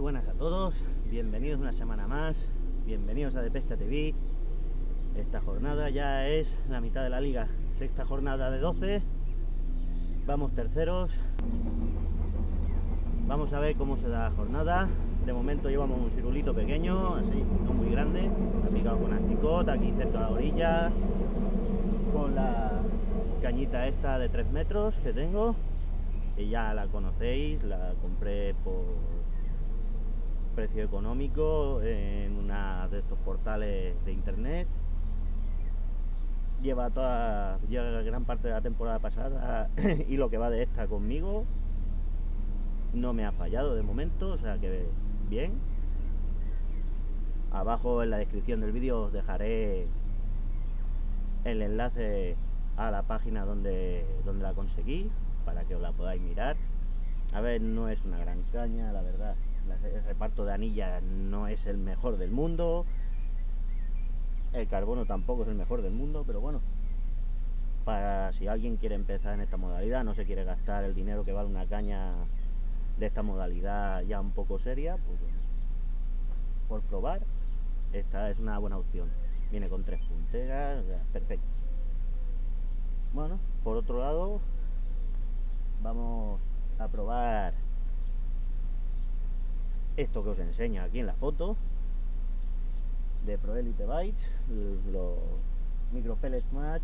buenas a todos, bienvenidos una semana más, bienvenidos a De Pesca TV. Esta jornada ya es la mitad de la liga, sexta jornada de 12, vamos terceros. Vamos a ver cómo se da la jornada. De momento llevamos un cirulito pequeño, así, no muy grande, aplicado con asticot, aquí cerca de la orilla, con la cañita esta de 3 metros que tengo, que ya la conocéis, la compré por precio económico en una de estos portales de internet. Lleva gran parte de la temporada pasada y lo que va de esta conmigo. No me ha fallado de momento, o sea que bien. Abajo en la descripción del vídeo os dejaré el enlace a la página donde la conseguí, para que os la podáis mirar. A ver, no es una gran caña, la verdad. El reparto de anillas no es el mejor del mundo. El carbono tampoco es el mejor del mundo, pero bueno, para si alguien quiere empezar en esta modalidad, no se quiere gastar el dinero que vale una caña de esta modalidad ya un poco seria, pues por probar, esta es una buena opción. Viene con 3 punteras, o sea, perfecto. Bueno, por otro lado, vamos a probar esto que os enseño aquí en la foto de Pro Elite Bites, los micro pellets match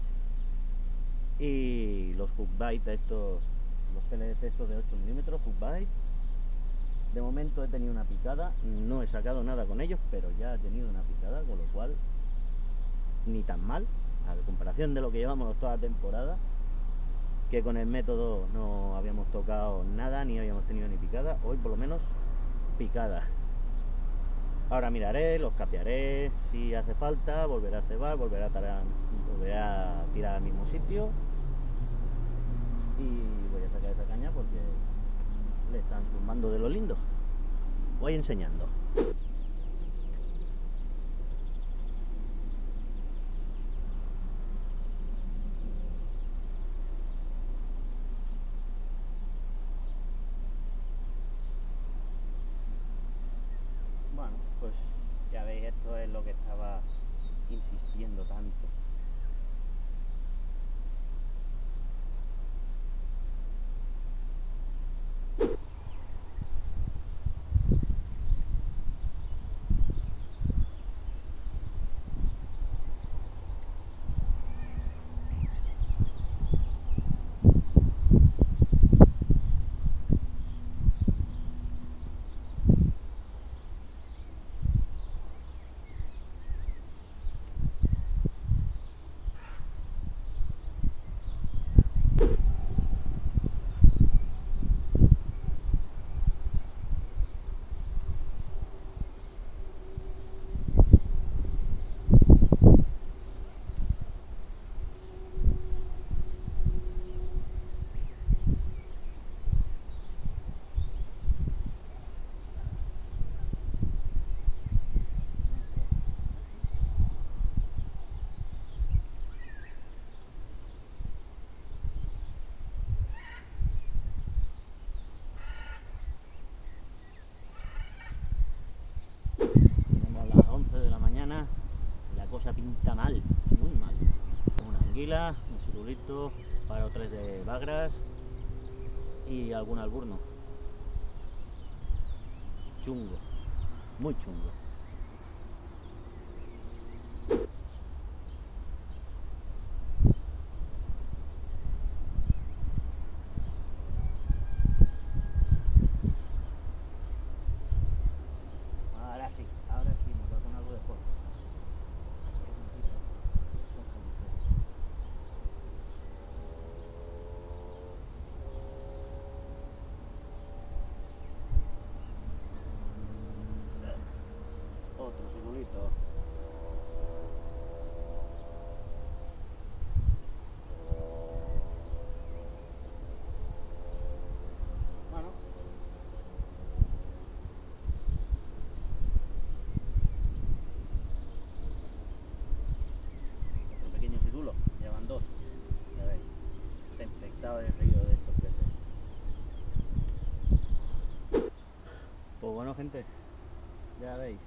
y los hook bite estos, los pellets estos de 8 milímetros hook bite. De momento he tenido una picada, no he sacado nada con ellos, pero ya he tenido una picada, con lo cual ni tan mal, a comparación de lo que llevamos toda la temporada, que con el método no habíamos tocado nada, ni habíamos tenido ni picada. Hoy por lo menos picada. Ahora miraré, los capearé si hace falta, volveré a cebar, volveré a tirar al mismo sitio y voy a sacar esa caña porque le están zumbando de lo lindo. Voy enseñando. Bueno, pues ya veis, esto es lo que estaba insistiendo tanto. La cosa pinta mal, muy mal. Una anguila, un cirulito, paro 3 de bagras y algún alburno. Chungo, muy chungo. Ahora sí, me va con algo de fuego. Otro cirulito. Bueno, otro pequeño cirulo, llevan 2. Ya veis, está infectado el río de estos peces. Pues bueno, gente, ya veis,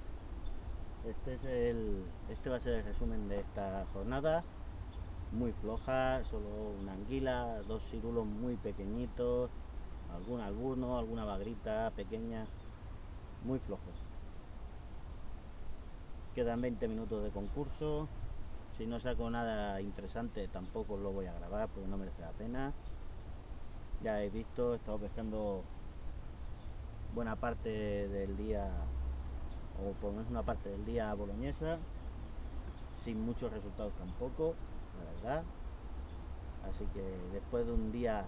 este va a ser el resumen de esta jornada. Muy floja, solo una anguila, 2 cirulos muy pequeñitos, algún alburno, alguna bagrita pequeña, muy flojo. Quedan 20 minutos de concurso. Si no saco nada interesante tampoco lo voy a grabar porque no merece la pena. Ya habéis visto, he estado pescando buena parte del día, o por lo menos una parte del día boloñesa, sin muchos resultados tampoco, la verdad. Así que después de un día,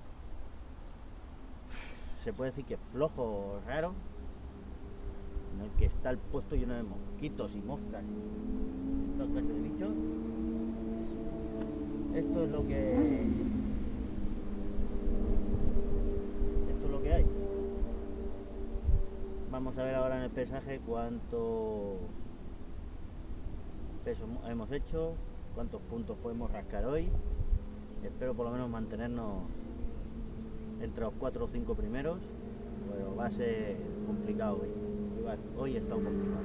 se puede decir que flojo o raro, en el que está el puesto lleno de mosquitos y moscas y toda clase de bichos, esto es lo que hay. Vamos a ver ahora en el pesaje cuánto peso hemos hecho, cuántos puntos podemos rascar hoy. Espero por lo menos mantenernos entre los 4 o 5 primeros, pero va a ser complicado hoy. Hoy está un complicado.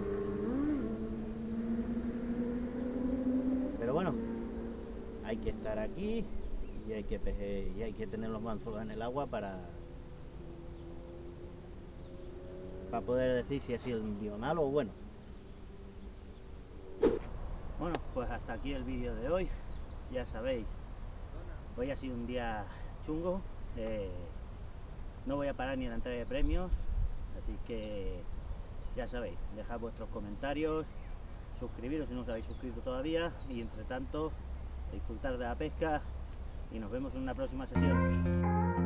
Pero bueno, hay que estar aquí y hay que tener los manzolas en el agua para poder decir si ha sido un día malo o bueno. Bueno, pues hasta aquí el vídeo de hoy. Ya sabéis, hoy ha sido un día chungo. No voy a parar ni en la entrega de premios, así que ya sabéis, dejad vuestros comentarios, suscribiros si no os habéis suscrito todavía y entre tanto disfrutar de la pesca y nos vemos en una próxima sesión.